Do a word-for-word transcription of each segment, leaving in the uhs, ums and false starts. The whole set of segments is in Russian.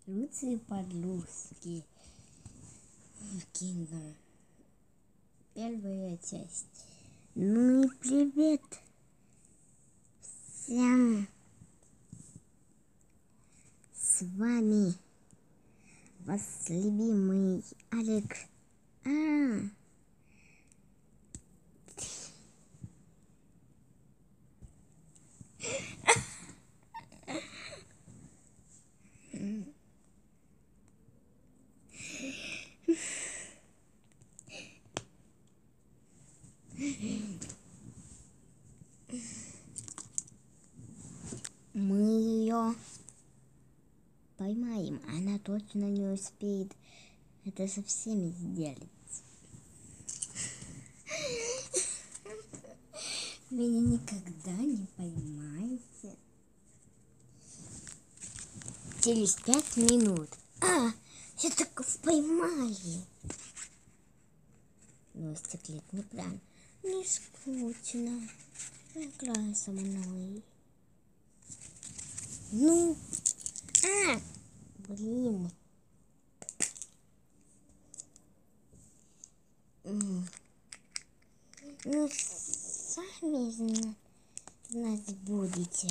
Рыцари подростки в кино. Первая часть. Ну и привет всем. С вами ваш любимый Олег. А. Мы ее поймаем, она точно не успеет это со всеми сделать. Меня никогда не поймаете. Через пять минут. А, я так поймали. Но стеклет не прям. Не скучно. Играй со мной. Ну, а, блин. Ну, сами зна знать будете,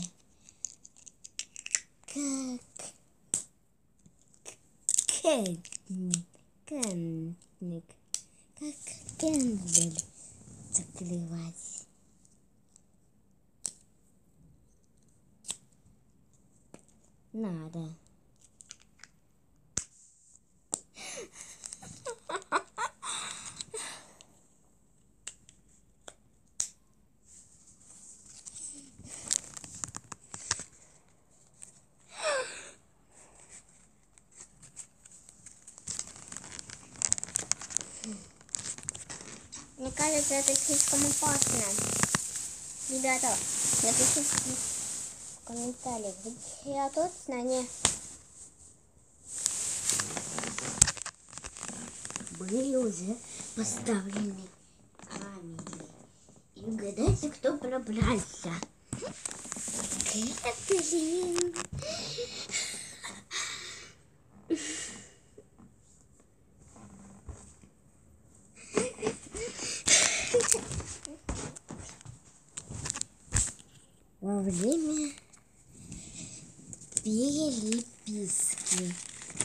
как Кенник, Кенник, как Кендель закрывать. Надо. Мне кажется, это слишком опасно. Ребята, напишите в комментариях, я точно не... Были уже поставлены камеры. И угадайте, кто пробрался. Кэтлин. Во время переписки.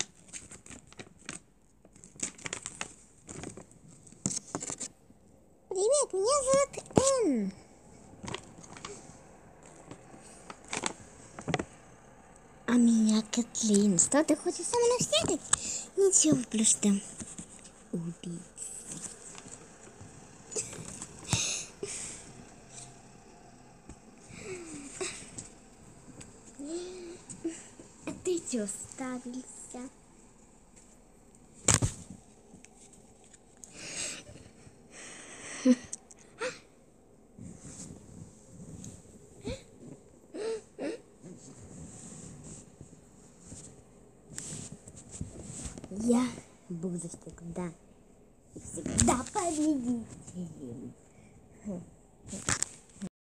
Привет, меня зовут Энн. А меня Кэтлин. Что, ты хочешь со мной встретить? Ничего, просто убить. А ты что, ставился? Я буду всегда и всегда победителем.